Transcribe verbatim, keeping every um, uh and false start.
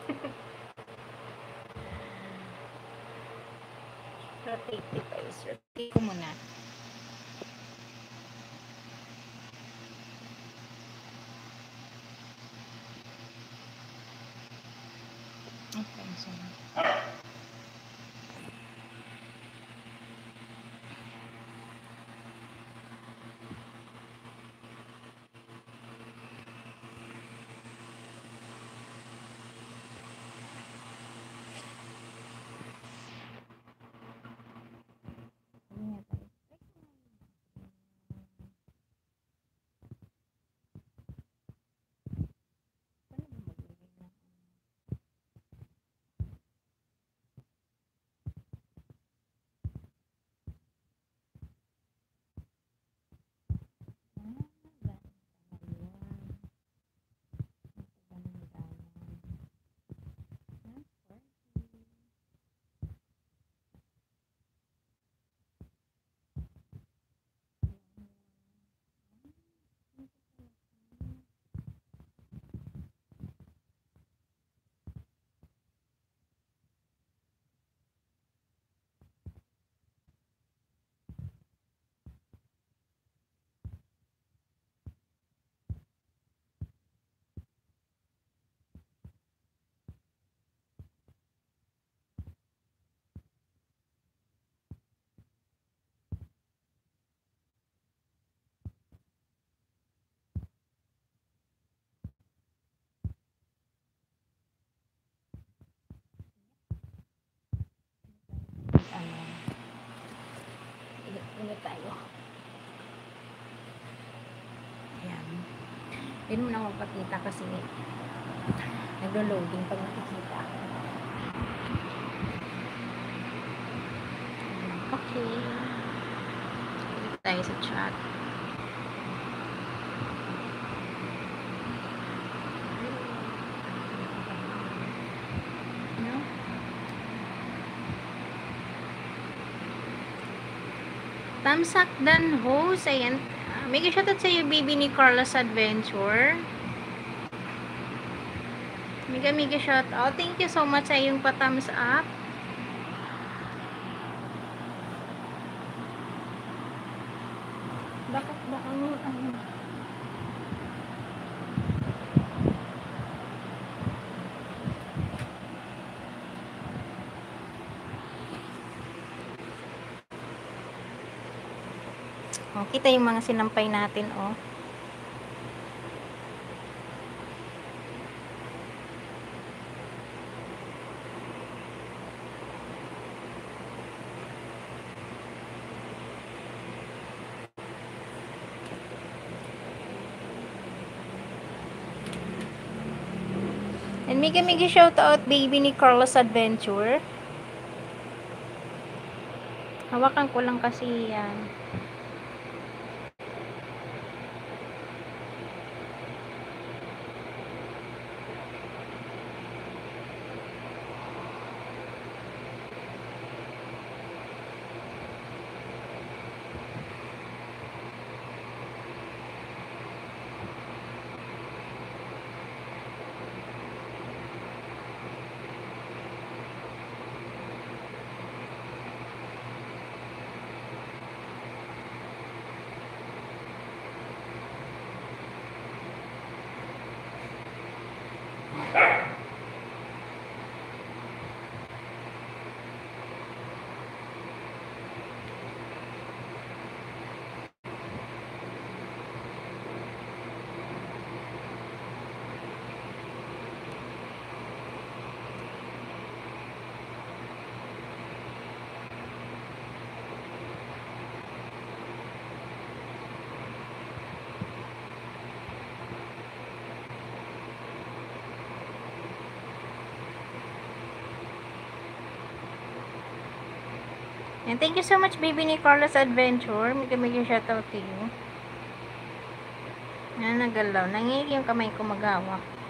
Rotate device. Rotate ko muna. Okay, so. Ano, init tayo. Ayan. Hindi mo na magpakita kasi naglo-loading pag nakikita ako. Okay. Dito tayo sa chat. No? Tamsak dan host. Ayan. May shoutout sa iyo, baby ni Carlos Adventure. Mega mega shoutout. Thank you so much sa iyong pa-thumbs up. Bakit ba ang ano? Oh, kita yung mga sinampay natin, oh. And mega mega shout out baby ni Carlos Adventure. Hawakan ko lang kasi yan. And thank you so much, baby ni Carlos Adventure. Mega mega shoutout to you. Yan, nagalaw. Nangingig yung kamay ko mag-hawak.